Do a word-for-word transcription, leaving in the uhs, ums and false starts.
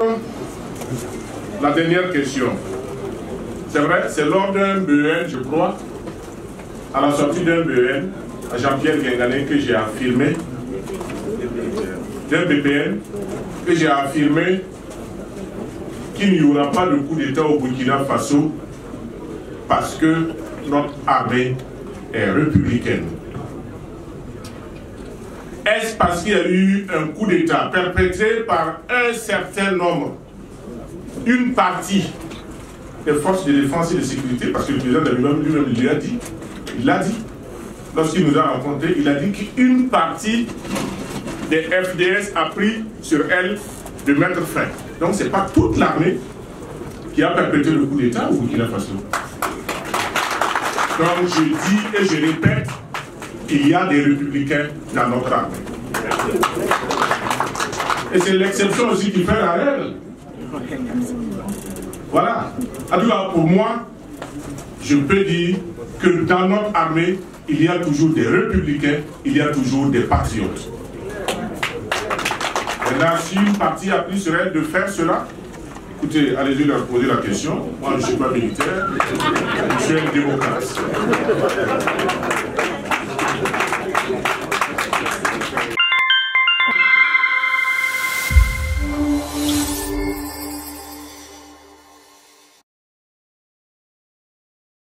La dernière question. C'est vrai, c'est lors d'un B E N, je crois, à la sortie d'un B E N, à Jean-Pierre Guingané, que j'ai affirmé, d'un B P N, que j'ai affirmé qu'il n'y aura pas de coup d'État au Burkina Faso parce que notre armée est républicaine. Est-ce parce qu'il y a eu un coup d'État perpétré par un certain nombre, une partie des forces de défense et de sécurité, parce que le président lui-même lui a dit, il l'a dit, lorsqu'il nous a rencontrés, il a dit qu'une partie des F D S a pris sur elle de mettre fin. Donc ce n'est pas toute l'armée qui a perpétré le coup d'État au Burkina Faso. Donc je dis et je répète, il y a des républicains dans notre armée. Et c'est l'exception aussi qui fait la règle. Voilà. Alors pour moi, je peux dire que dans notre armée, il y a toujours des républicains, il y a toujours des patriotes. Maintenant, si une partie a pris sur elle de faire cela, écoutez, allez-y leur poser la question. Moi, je ne suis pas militaire, je suis un démocrate.